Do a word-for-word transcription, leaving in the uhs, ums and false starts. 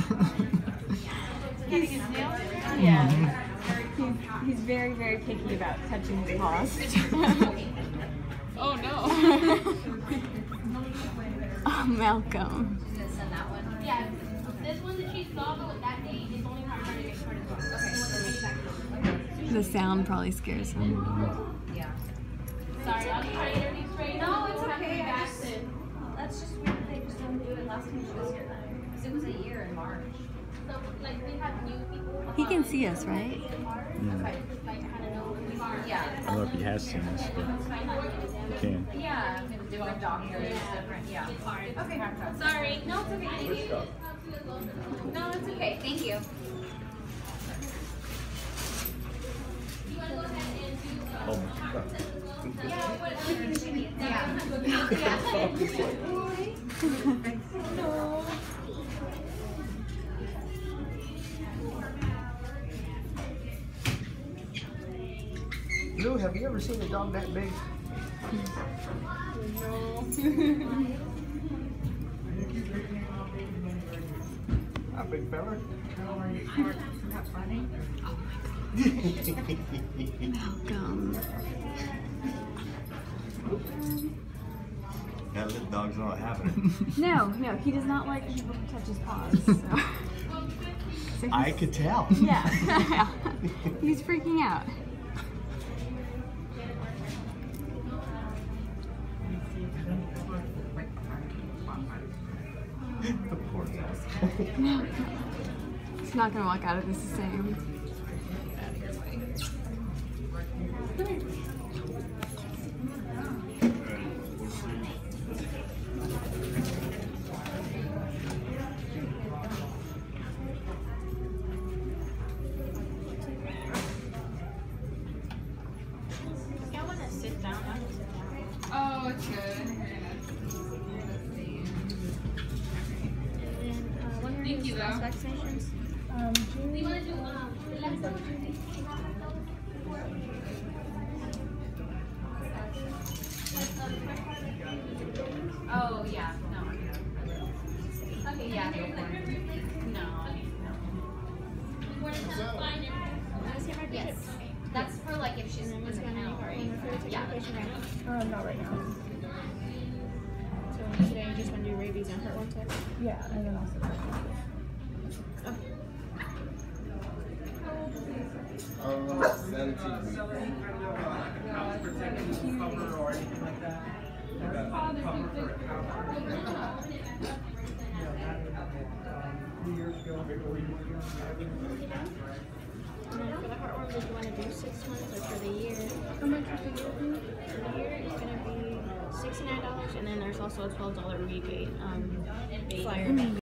Getting his nails? Yeah. He's, he's very, very picky about touching his paws. Oh no. Oh, Malcolm. Send that one. Yeah, this one that she saw, but with that date, it's only from Friday to Friday. Okay. The sound probably scares him. Yeah. Sorry, I'll try to introduce right now. No, it's okay. I just, that's just weird. They just don't do it last time she was here then. Because it was a year in March. So, like, we have new people. He can see us, right? Yeah. Yeah. I don't know if he has seen us, but he can. Yeah, different doctors, different, yeah. Okay, sorry. No, it's okay. Thank you. No, it's okay. Thank you. Oh my god. Yeah, whatever she needs. Yeah. Lou, have you ever seen a dog that big? No. A big fella? Not funny. Malcolm. Now the dog's not having it. No, no, he does not like people to touch his paws. So. So I could tell. Yeah. He's freaking out. The poor dog. He's not gonna walk out of this the same. I want to sit down. I want to sit down. Oh, it's good. Thank you, though. Vaccinations? Um, Do you want to do um, Oh, yeah. No. Okay, yeah. No. No. Yes. That's for like if she's in the kennel, right? Yeah. Uh, not right now. So today you just want to do rabies and her one test? Yeah, and then also. Um, seventeen weeks. Or anything like that. Three years ago. And then for the heartworm, did you want to do six months or for the year? How much is it? For the year, it's going to be sixty-nine dollars, and then there's also a twelve dollar rebate um, flyer.